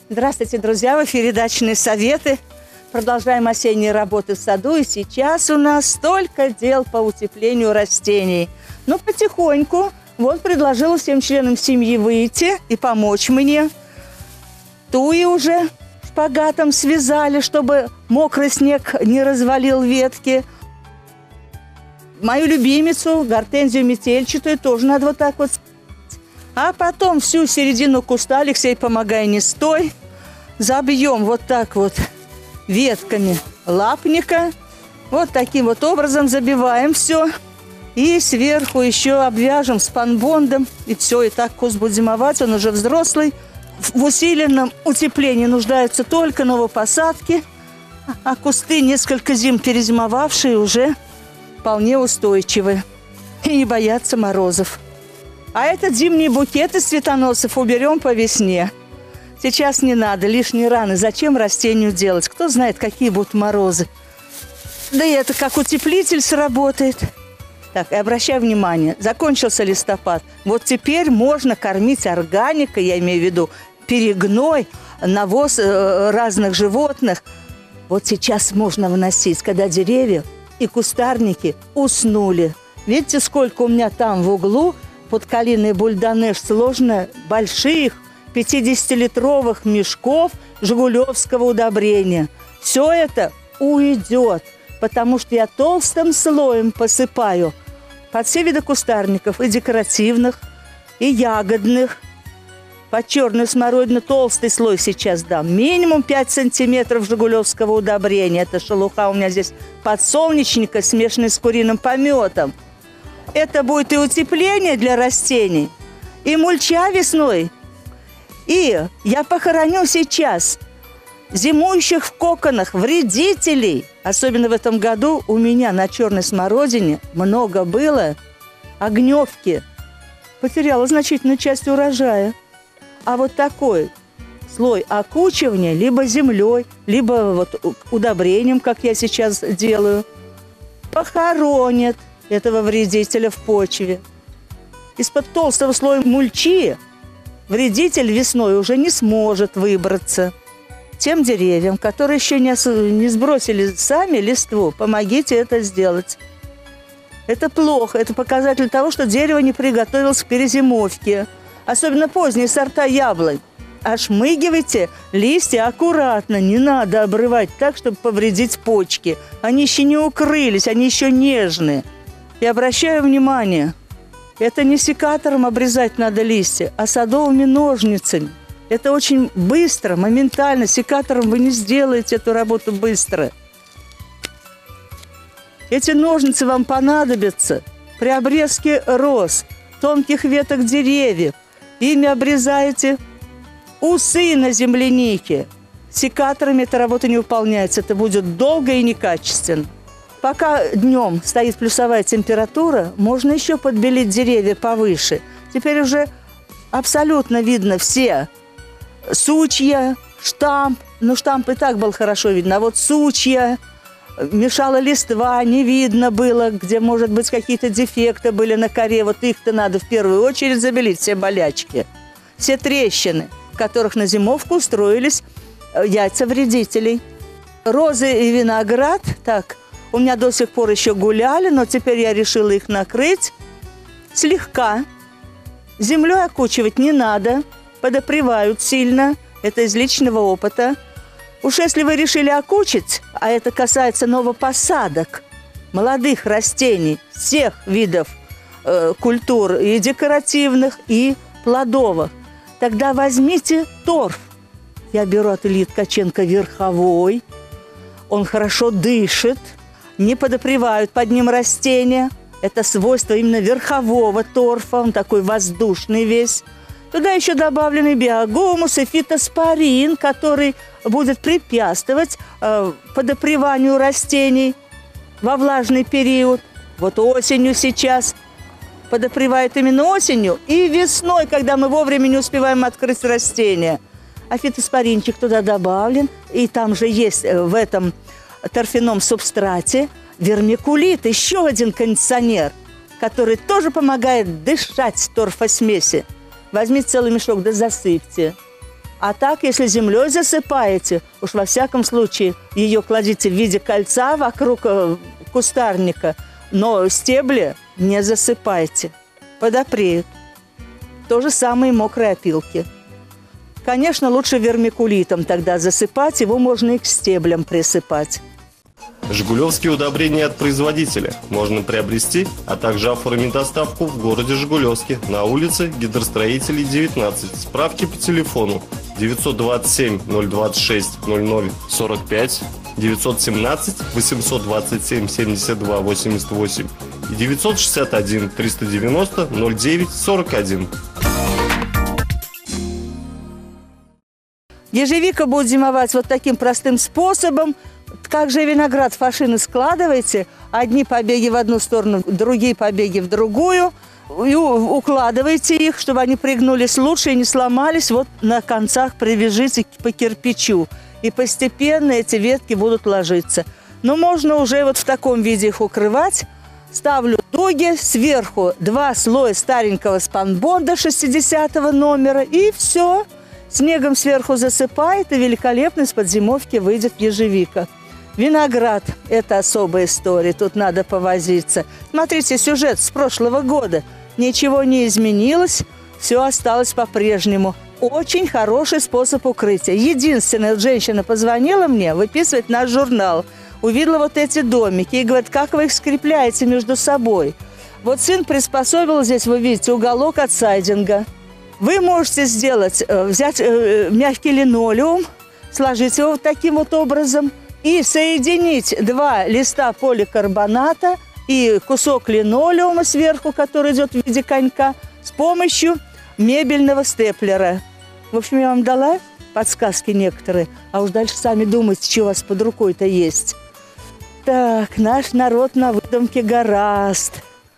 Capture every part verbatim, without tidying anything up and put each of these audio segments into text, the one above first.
Здравствуйте, друзья! В эфире «Дачные советы». Продолжаем осенние работы в саду. И сейчас у нас столько дел по утеплению растений. Но потихоньку вот предложила всем членам семьи выйти и помочь мне. Туи уже шпагатом связали, чтобы мокрый снег не развалил ветки. Мою любимицу, гортензию метельчатую, тоже надо вот так вот. А потом всю середину куста, Алексей, помогай, не стой, забьем вот так вот ветками лапника. Вот таким вот образом забиваем все. И сверху еще обвяжем спанбондом. И все, и так куст будет зимовать, он уже взрослый. В усиленном утеплении нуждаются только новопосадки. А кусты, несколько зим перезимовавшие, уже вполне устойчивы. И не боятся морозов. А этот зимний букет из цветоносов уберем по весне. Сейчас не надо, лишние раны. Зачем растению делать? Кто знает, какие будут морозы. Да и это как утеплитель сработает. Так, и обращай внимание, закончился листопад. Вот теперь можно кормить органикой, я имею в виду перегной, навоз э, разных животных. Вот сейчас можно вносить, когда деревья и кустарники уснули. Видите, сколько у меня там в углу под калиной бульдонеж сложно больших пятидесятилитровых мешков жигулевского удобрения. Все это уйдет, потому что я толстым слоем посыпаю под все виды кустарников, и декоративных, и ягодных. Под черную смородину толстый слой сейчас дам. Минимум пять сантиметров жигулевского удобрения. Это шелуха у меня здесь подсолнечника, смешанный с куриным пометом. Это будет и утепление для растений, и мульча весной. И я похороню сейчас зимующих в коконах вредителей. Особенно в этом году у меня на черной смородине много было огневки. Потеряла значительную часть урожая. А вот такой слой окучивания либо землей, либо вот удобрением, как я сейчас делаю, похоронит этого вредителя в почве. Из-под толстого слоя мульчи вредитель весной уже не сможет выбраться. Тем деревьям, которые еще не, не сбросили сами листву, помогите это сделать. Это плохо, это показатель того, что дерево не приготовилось к перезимовке. Особенно поздние сорта яблонь. Ошмыгивайте листья аккуратно, не надо обрывать так, чтобы повредить почки. Они еще не укрылись, они еще нежные. И обращаю внимание, это не секатором обрезать надо листья, а садовыми ножницами. Это очень быстро, моментально. Секатором вы не сделаете эту работу быстро. Эти ножницы вам понадобятся при обрезке роз, тонких веток деревьев. Ими обрезаете усы на землянике. Секаторами эта работа не выполняется. Это будет долго и некачественно. Пока днем стоит плюсовая температура, можно еще подбелить деревья повыше. Теперь уже абсолютно видно все сучья, штамп. Ну, штамп и так был хорошо видно. А вот сучья, мешала листва, не видно было, где, может быть, какие-то дефекты были на коре. Вот их-то надо в первую очередь забелить, все болячки. Все трещины, в которых на зимовку устроились яйца вредителей. Розы и виноград, так, у меня до сих пор еще гуляли, но теперь я решила их накрыть слегка. Землей окучивать не надо, подопревают сильно, это из личного опыта. Уж если вы решили окучить, а это касается новопосадок, молодых растений, всех видов э, культур, и декоративных, и плодовых, тогда возьмите торф. Я беру от Ильи Ткаченко верховой, он хорошо дышит, не подопревают под ним растения. Это свойство именно верхового торфа, он такой воздушный весь. Туда еще добавлены биогумус и фитоспорин, который будет препятствовать э, подопреванию растений во влажный период. Вот осенью сейчас подопревает именно осенью и весной, когда мы вовремя не успеваем открыть растения. А фитоспоринчик туда добавлен, и там же есть в этом торфяном субстрате вермикулит, еще один кондиционер, который тоже помогает дышать торфосмеси. Возьмите целый мешок, да засыпьте. А так, если землей засыпаете, уж во всяком случае ее кладите в виде кольца вокруг кустарника, но стебли не засыпайте, подопреют. То же самое и мокрые опилки. Конечно, лучше вермикулитом тогда засыпать, его можно и к стеблям присыпать. Жигулевские удобрения от производителя можно приобрести, а также оформить доставку в городе Жигулевске на улице Гидростроителей, девятнадцать. Справки по телефону девятьсот двадцать семь ноль двадцать шесть ноль ноль сорок пять, девятьсот семнадцать восемьсот двадцать семь семьдесят два восемьдесят восемь и девятьсот шестьдесят один триста девяносто ноль девять сорок один. Ежевика будет зимовать вот таким простым способом. Как же виноград фашины складываете, одни побеги в одну сторону, другие побеги в другую, и укладываете их, чтобы они пригнулись лучше и не сломались. Вот на концах привяжите по кирпичу, и постепенно эти ветки будут ложиться. Но можно уже вот в таком виде их укрывать. Ставлю дуги, сверху два слоя старенького спанбонда шестидесятого номера, и все. Снегом сверху засыпает, и великолепно из-под зимовки выйдет ежевика. Виноград – это особая история, тут надо повозиться. Смотрите, сюжет с прошлого года. Ничего не изменилось, все осталось по-прежнему. Очень хороший способ укрытия. Единственная женщина позвонила мне, выписывает наш журнал. Увидела вот эти домики и говорит, как вы их скрепляете между собой. Вот сын приспособил здесь, вы видите, уголок от сайдинга. Вы можете сделать, взять мягкий линолеум, сложить его вот таким вот образом и соединить два листа поликарбоната и кусок линолеума сверху, который идет в виде конька, с помощью мебельного степлера. В общем, я вам дала подсказки некоторые, а уж дальше сами думайте, что у вас под рукой-то есть. Так, наш народ на выдумке гораст.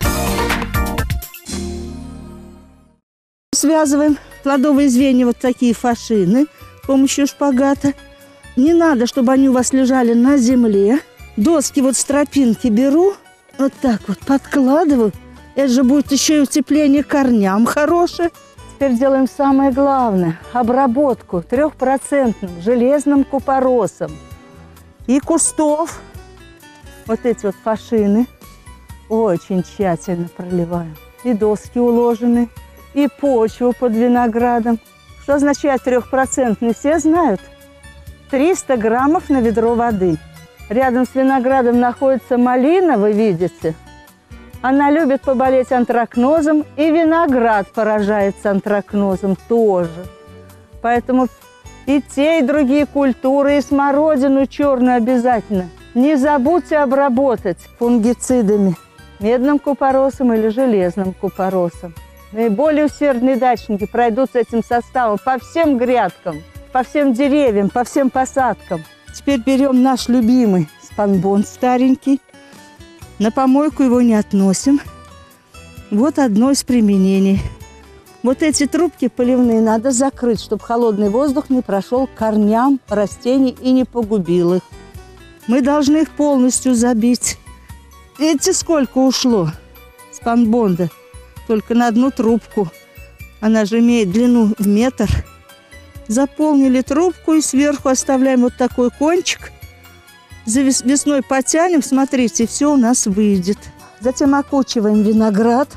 Связываем плодовые звенья, вот такие фашины, с помощью шпагата. Не надо, чтобы они у вас лежали на земле. Доски вот с тропинки беру, вот так вот подкладываю. Это же будет еще и утепление корням хорошее. Теперь делаем самое главное – обработку трехпроцентным железным купоросом. И кустов, вот эти вот фашины, очень тщательно проливаем. И доски уложены, и почву под виноградом. Что означает трехпроцентный, все знают? триста граммов на ведро воды. Рядом с виноградом находится малина, вы видите. Она любит поболеть антракнозом, и виноград поражается антракнозом тоже. Поэтому и те, и другие культуры, и смородину черную обязательно не забудьте обработать фунгицидами, медным купоросом или железным купоросом. Наиболее усердные дачники пройдут с этим составом по всем грядкам, по всем деревьям, по всем посадкам. Теперь берем наш любимый спанбонд старенький. На помойку его не относим. Вот одно из применений. Вот эти трубки поливные надо закрыть, чтобы холодный воздух не прошел к корням растений и не погубил их. Мы должны их полностью забить. Видите, сколько ушло спанбонда? Только на одну трубку. Она же имеет длину в метр. Заполнили трубку и сверху оставляем вот такой кончик. За весной потянем, смотрите, все у нас выйдет. Затем окучиваем виноград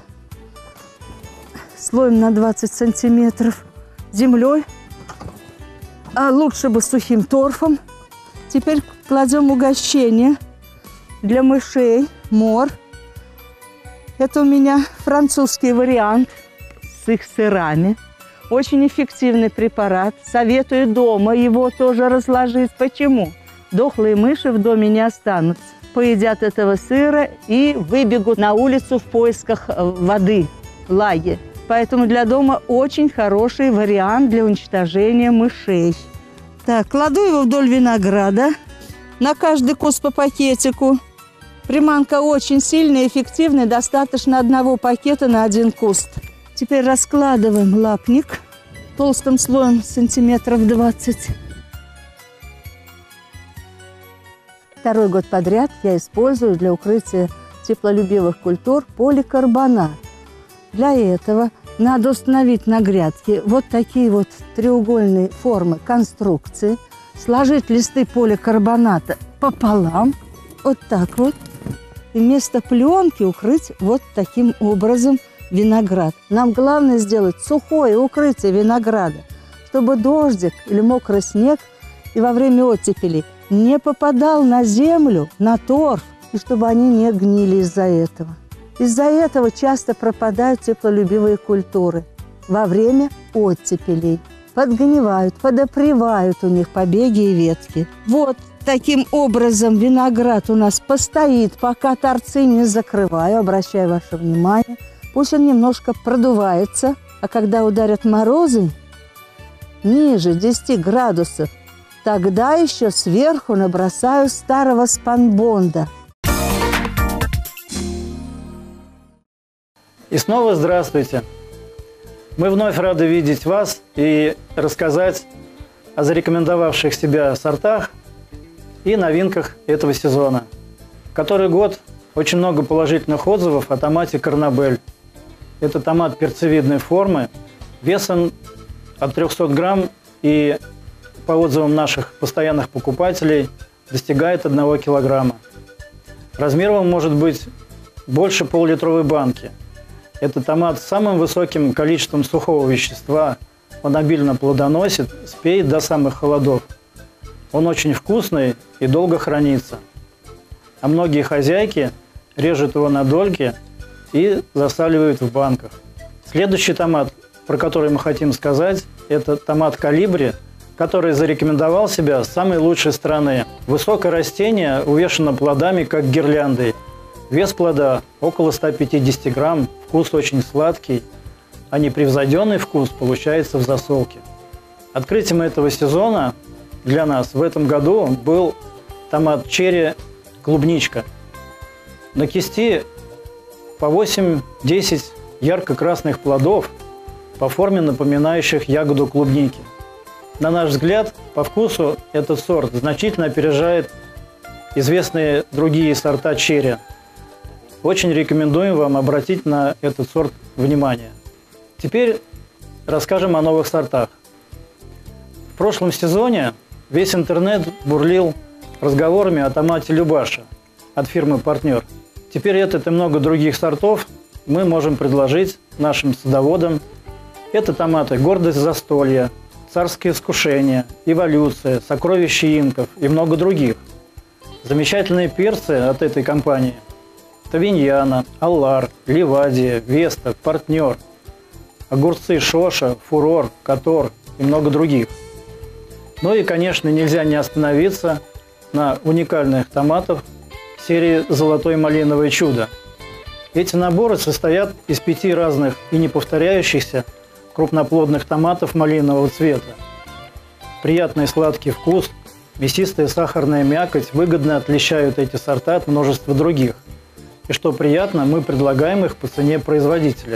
слоем на двадцать сантиметров землей, а лучше бы сухим торфом. Теперь кладем угощение для мышей, мор. Это у меня французский вариант с их сырами. Очень эффективный препарат. Советую дома его тоже разложить. Почему? Дохлые мыши в доме не останутся. Поедят этого сыра и выбегут на улицу в поисках воды, влаги. Поэтому для дома очень хороший вариант для уничтожения мышей. Так, кладу его вдоль винограда. На каждый куст по пакетику. Приманка очень сильная и эффективная. Достаточно одного пакета на один куст. Теперь раскладываем лапник толстым слоем сантиметров двадцать. Второй год подряд я использую для укрытия теплолюбивых культур поликарбонат. Для этого надо установить на грядке вот такие вот треугольные формы конструкции, сложить листы поликарбоната пополам, вот так вот, и вместо пленки укрыть вот таким образом виноград. Нам главное сделать сухое укрытие винограда, чтобы дождик или мокрый снег и во время оттепели не попадал на землю, на торф, и чтобы они не гнили из-за этого. Из-за этого часто пропадают теплолюбивые культуры во время оттепелей. Подгнивают, подопревают у них побеги и ветки. Вот таким образом виноград у нас постоит, пока торцы не закрываю. Обращаю ваше внимание. Пусть он немножко продувается, а когда ударят морозы ниже десяти градусов, тогда еще сверху набросаю старого спанбонда. И снова здравствуйте! Мы вновь рады видеть вас и рассказать о зарекомендовавших себя сортах и новинках этого сезона. Который год очень много положительных отзывов о томате «Корнабель». Это томат перцевидной формы, весом от трёхсот грамм и, по отзывам наших постоянных покупателей, достигает одного килограмма. Размером может быть больше полулитровой банки. Это томат с самым высоким количеством сухого вещества. Он обильно плодоносит, спеет до самых холодов. Он очень вкусный и долго хранится. А многие хозяйки режут его на дольки и засаливают в банках. Следующий томат, про который мы хотим сказать, это томат «Колибри», который зарекомендовал себя с самой лучшей стороны. Высокое растение увешано плодами, как гирляндой. Вес плода около ста пятидесяти грамм, вкус очень сладкий, а непревзойденный вкус получается в засолке. Открытием этого сезона для нас в этом году был томат черри клубничка. На кисти по восемь-десять ярко-красных плодов, по форме напоминающих ягоду клубники. На наш взгляд, по вкусу этот сорт значительно опережает известные другие сорта черри. Очень рекомендуем вам обратить на этот сорт внимание. Теперь расскажем о новых сортах. В прошлом сезоне весь интернет бурлил разговорами о томате «Любаша» от фирмы «Партнер». Теперь этот и много других сортов мы можем предложить нашим садоводам. Это томаты «Гордость застолья», «Царское искушение», «Эволюция», «Сокровище инков» и много других. Замечательные перцы от этой компании – Тавиньяна, Аллар, Ливадия, Веста, Партнер, огурцы Шоша, Фурор, Котор и много других. Ну и, конечно, нельзя не остановиться на уникальных томатах серии «Золотое малиновое чудо». Эти наборы состоят из пяти разных и неповторяющихся крупноплодных томатов малинового цвета. Приятный сладкий вкус, мясистая сахарная мякоть выгодно отличают эти сорта от множества других. И что приятно, мы предлагаем их по цене производителя.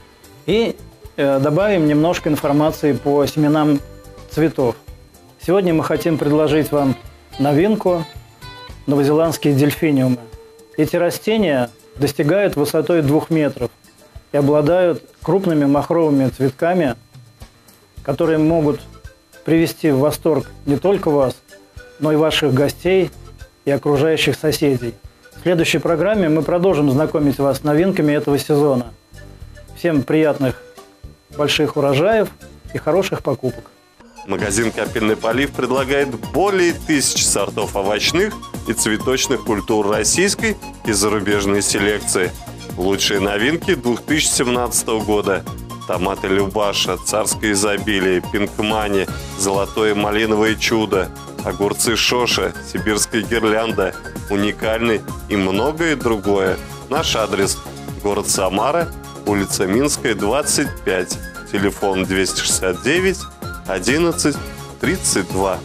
И э, добавим немножко информации по семенам цветов. Сегодня мы хотим предложить вам новинку – новозеландские дельфиниумы. Эти растения достигают высотой двух метров и обладают крупными махровыми цветками, которые могут привести в восторг не только вас, но и ваших гостей и окружающих соседей. В следующей программе мы продолжим знакомить вас с новинками этого сезона. Всем приятных больших урожаев и хороших покупок. Магазин «Капельный полив» предлагает более тысячи сортов овощных и цветочных культур российской и зарубежной селекции. Лучшие новинки две тысячи семнадцатого года. Томаты «Любаша», «Царское изобилие», «Пинкмани», «Золотое малиновое чудо», огурцы «Шоша», «Сибирская гирлянда», «Уникальный» и многое другое. Наш адрес – город Самара, улица Минская, двадцать пять, телефон двести шестьдесят девять одиннадцать тридцать два.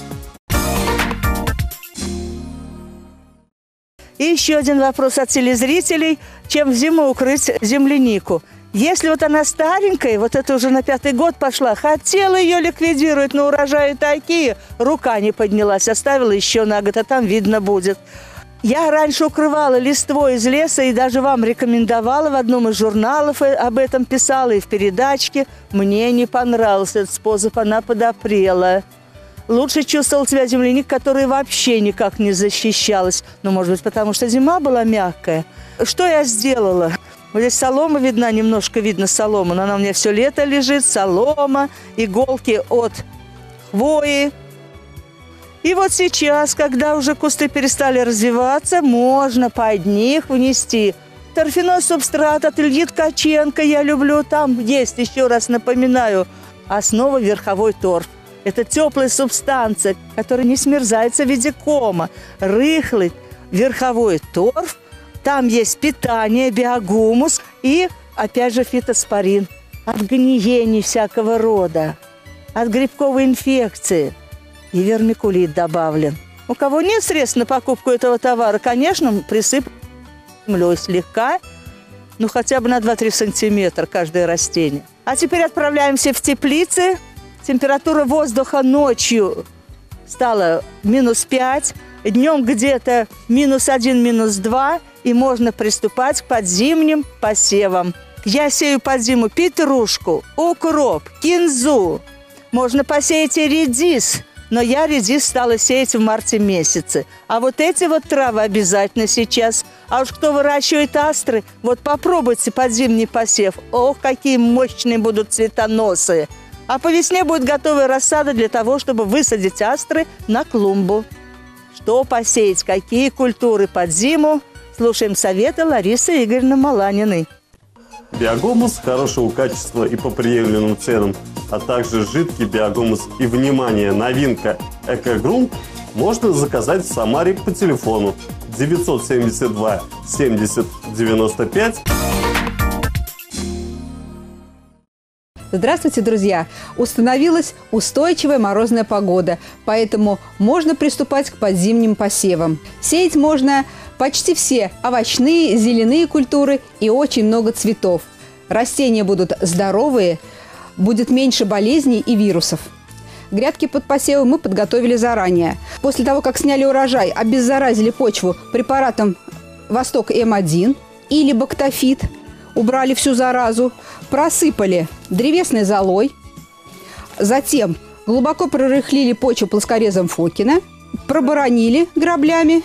И еще один вопрос от телезрителей. Чем в зиму укрыть землянику? Если вот она старенькая, вот это уже на пятый год пошла, хотела ее ликвидировать, но урожаи такие, рука не поднялась, оставила еще на год, а там видно будет. Я раньше укрывала листвой из леса и даже вам рекомендовала, в одном из журналов об этом писала и в передачке. Мне не понравился этот способ, она подопрела. Лучше чувствовал себя земляник, которая вообще никак не защищалась. Ну, может быть, потому что зима была мягкая. Что я сделала? Вот здесь солома видна, немножко видно солома, но она у меня все лето лежит. Солома, иголки от хвои. И вот сейчас, когда уже кусты перестали развиваться, можно под них внести торфяной субстрат от Ильи Ткаченко. Я люблю, там есть, еще раз напоминаю, основа верховой торф. Это теплая субстанция, которая не смерзается в виде кома. Рыхлый верховой торф, там есть питание, биогумус и, опять же, фитоспорин. От гниений всякого рода, от грибковой инфекции. И вермикулит добавлен. У кого нет средств на покупку этого товара, конечно, присыпь землей слегка, ну хотя бы на два-три сантиметра каждое растение. А теперь отправляемся в теплицы. Температура воздуха ночью стала минус пять, днем где-то минус один, минус два, и можно приступать к подзимним посевам. Я сею под зиму петрушку, укроп, кинзу. Можно посеять и редис. Но я редис стала сеять в марте месяце. А вот эти вот травы обязательно сейчас. А уж кто выращивает астры, вот попробуйте подзимний посев. Ох, какие мощные будут цветоносы. А по весне будет готовая рассада для того, чтобы высадить астры на клумбу. Что посеять, какие культуры под зиму? Слушаем советы Ларисы Игоревны Маланиной. Биогумус хорошего качества и по приемлемым ценам, а также жидкий биогумус и, внимание, новинка «Экогрунт» можно заказать в Самаре по телефону девятьсот семьдесят два семьдесят девяносто пять. Здравствуйте, друзья! Установилась устойчивая морозная погода, поэтому можно приступать к подзимним посевам. Сеять можно почти все овощные, зеленые культуры и очень много цветов. Растения будут здоровые, будет меньше болезней и вирусов. Грядки под посевы мы подготовили заранее. После того, как сняли урожай, обеззаразили почву препаратом «Восток М один» или «Бактофит», убрали всю заразу, просыпали древесной золой, затем глубоко прорыхлили почву плоскорезом Фокина, проборонили граблями.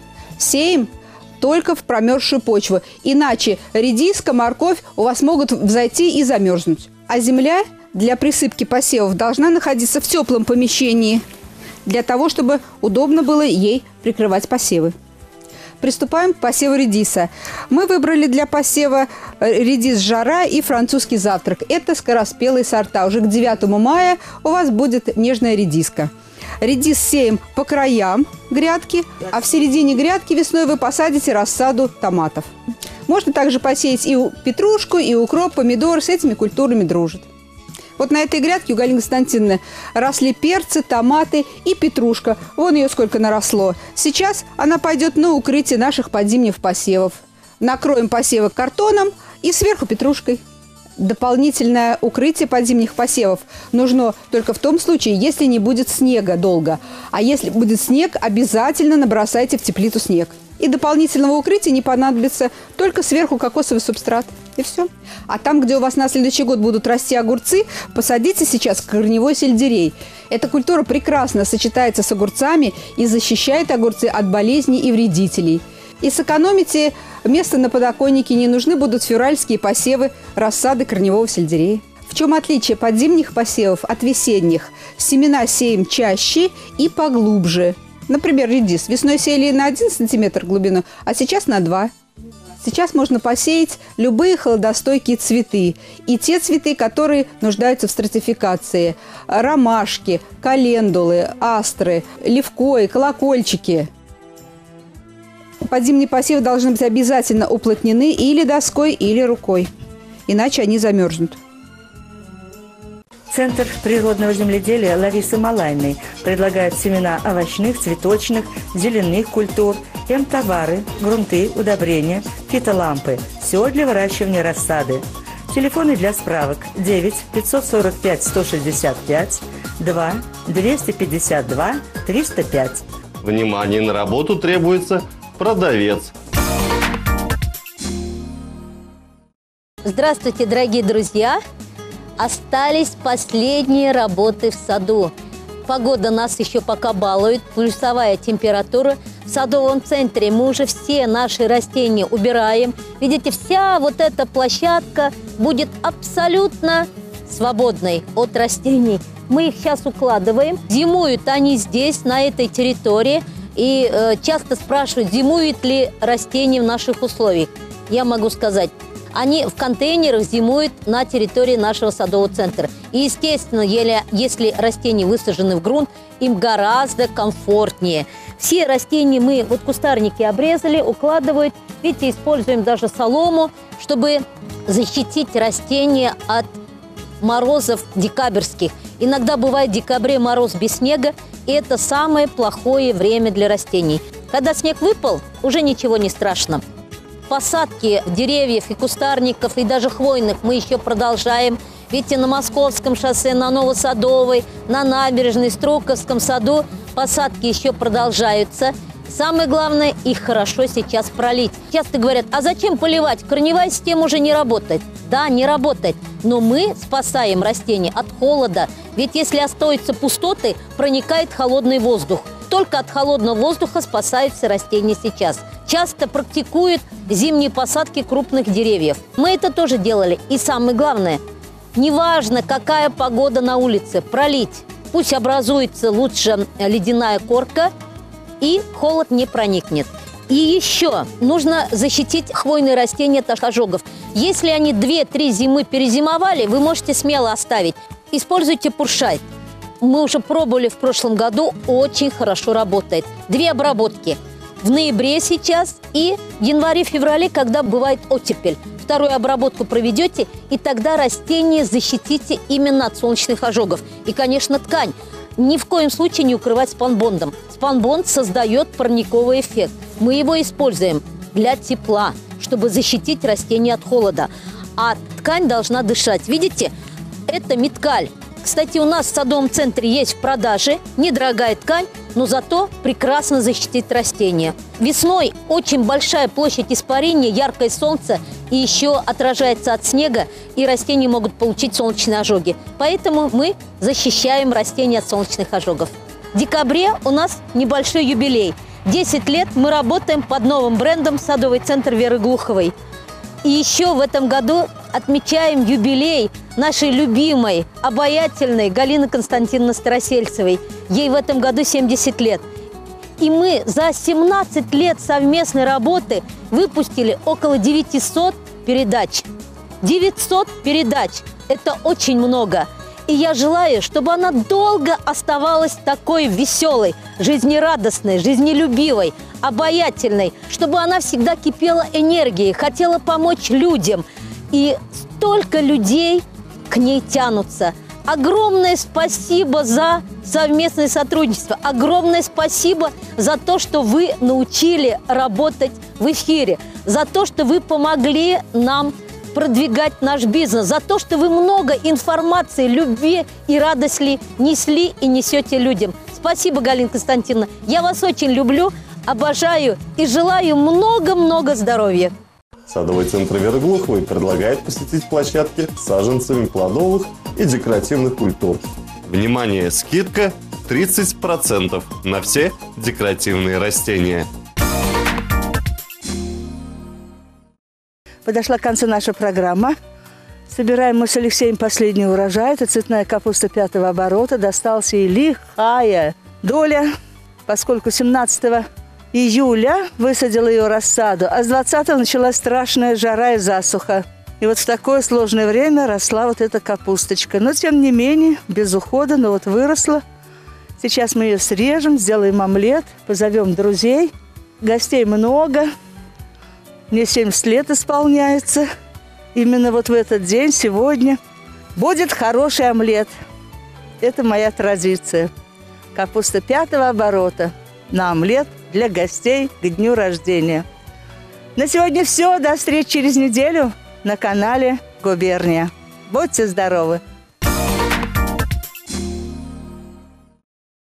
Сеем только в промерзшую почву, иначе редиска, морковь у вас могут взойти и замерзнуть. А земля для присыпки посевов должна находиться в теплом помещении, для того, чтобы удобно было ей прикрывать посевы. Приступаем к посеву редиса. Мы выбрали для посева редис «Жара» и французский завтрак. Это скороспелые сорта. Уже к девятому мая у вас будет нежная редиска. Редис сеем по краям грядки, а в середине грядки весной вы посадите рассаду томатов. Можно также посеять и петрушку, и укроп, помидор. С этими культурами дружит. Вот на этой грядке у Галины Константиновны росли перцы, томаты и петрушка. Вон ее сколько наросло. Сейчас она пойдет на укрытие наших подзимних посевов. Накроем посевы картоном и сверху петрушкой. Дополнительное укрытие подзимних посевов нужно только в том случае, если не будет снега долго. А если будет снег, обязательно набросайте в теплицу снег. И дополнительного укрытия не понадобится, только сверху кокосовый субстрат. И все. А там, где у вас на следующий год будут расти огурцы, посадите сейчас корневой сельдерей. Эта культура прекрасно сочетается с огурцами и защищает огурцы от болезней и вредителей. И сэкономите место на подоконнике, не нужны будут февральские посевы рассады корневого сельдерея. В чем отличие подзимних посевов от весенних? Семена сеем чаще и поглубже. Например, редис весной сеяли на один сантиметр глубину, а сейчас на два. Сейчас можно посеять любые холодостойкие цветы. И те цветы, которые нуждаются в стратификации. Ромашки, календулы, астры, левкои, колокольчики. Подзимные посевы должны быть обязательно уплотнены или доской, или рукой. Иначе они замерзнут. Центр природного земледелия Ларисы Маланиной предлагает семена овощных, цветочных, зеленых культур, эм-товары, грунты, удобрения, фитолампы. Все для выращивания рассады. Телефоны для справок девять пятьсот сорок пять сто шестьдесят пять, два двести пятьдесят два триста пять. Внимание, на работу требуется продавец. Здравствуйте, дорогие друзья! Остались последние работы в саду. Погода нас еще пока балует, плюсовая температура. В садовом центре мы уже все наши растения убираем. Видите, вся вот эта площадка будет абсолютно свободной от растений. Мы их сейчас укладываем. Зимуют они здесь, на этой территории. И э, часто спрашивают, зимуют ли растения в наших условиях. Я могу сказать, они в контейнерах зимуют на территории нашего садового центра. И, естественно, если растения высажены в грунт, им гораздо комфортнее. Все растения мы, вот кустарники обрезали, укладывают. Видите, используем даже солому, чтобы защитить растения от морозов декабрьских. Иногда бывает в декабре мороз без снега, и это самое плохое время для растений. Когда снег выпал, уже ничего не страшно. Посадки деревьев и кустарников, и даже хвойных мы еще продолжаем. Видите, на Московском шоссе, на Новосадовой, на набережной, Строковском саду посадки еще продолжаются. Самое главное, их хорошо сейчас пролить. Часто говорят, а зачем поливать? Корневая система уже не работает. Да, не работает. Но мы спасаем растения от холода. Ведь если остаются пустоты, проникает холодный воздух. Только от холодного воздуха спасаются растения сейчас. Часто практикуют зимние посадки крупных деревьев. Мы это тоже делали. И самое главное, неважно, какая погода на улице, пролить. Пусть образуется лучше ледяная корка, и холод не проникнет. И еще нужно защитить хвойные растения от ожогов. Если они две-три зимы перезимовали, вы можете смело оставить. Используйте пуршай. Мы уже пробовали в прошлом году, очень хорошо работает. Две обработки. В ноябре сейчас и в январе-феврале, когда бывает оттепель. Вторую обработку проведете, и тогда растения защитите именно от солнечных ожогов. И, конечно, ткань. Ни в коем случае не укрывать спанбондом. Спанбонд создает парниковый эффект. Мы его используем для тепла, чтобы защитить растения от холода. А ткань должна дышать. Видите, это миткаль. Кстати, у нас в садовом центре есть в продаже недорогая ткань, но зато прекрасно защитит растения. Весной очень большая площадь испарения, яркое солнце, и еще отражается от снега, и растения могут получить солнечные ожоги. Поэтому мы защищаем растения от солнечных ожогов. В декабре у нас небольшой юбилей. десять лет мы работаем под новым брендом «Садовый центр Веры Глуховой». И еще в этом году отмечаем юбилей нашей любимой, обаятельной Галины Константиновны Старосельцевой. Ей в этом году семьдесят лет. И мы за семнадцать лет совместной работы выпустили около девятисот передач. девятьсот передач – это очень много. И я желаю, чтобы она долго оставалась такой веселой, жизнерадостной, жизнелюбивой, обаятельной, чтобы она всегда кипела энергией, хотела помочь людям. И столько людей к ней тянутся. Огромное спасибо за совместное сотрудничество. Огромное спасибо за то, что вы научили работать в эфире, за то, что вы помогли нам продвигать наш бизнес, за то, что вы много информации, любви и радости несли и несете людям. Спасибо, Галина Константиновна. Я вас очень люблю, обожаю и желаю много-много здоровья. Садовый центр Веры Глуховой предлагает посетить площадки с саженцами плодовых и декоративных культур. Внимание! Скидка тридцать процентов на все декоративные растения. Подошла к концу наша программа. Собираем мы с Алексеем последний урожай. Это цветная капуста пятого оборота. Досталась ей лихая доля, поскольку семнадцатого июля высадила ее рассаду, а с двадцатого началась страшная жара и засуха. И вот в такое сложное время росла вот эта капусточка. Но, тем не менее, без ухода, но вот выросла. Сейчас мы ее срежем, сделаем омлет, позовем друзей. Гостей много. Мне семьдесят лет исполняется. Именно вот в этот день, сегодня, будет хороший омлет. Это моя традиция. Капуста пятого оборота на омлет для гостей к дню рождения. На сегодня все. До встречи через неделю на канале Губерния. Будьте здоровы!